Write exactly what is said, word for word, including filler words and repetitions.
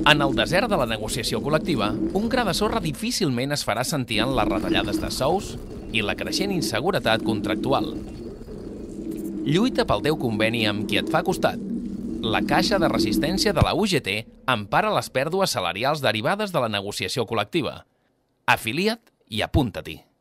En el desert de la negociació col·lectiva, un gra de sorra difícilment es farà sentir en les retallades de sous i la creixent inseguretat contractual. Lluita pel teu conveni amb qui et fa costat. La Caixa de Resistència de la U G T empara les pèrdues salarials derivades de la negociació col·lectiva. Afilia't i apunta-t'hi.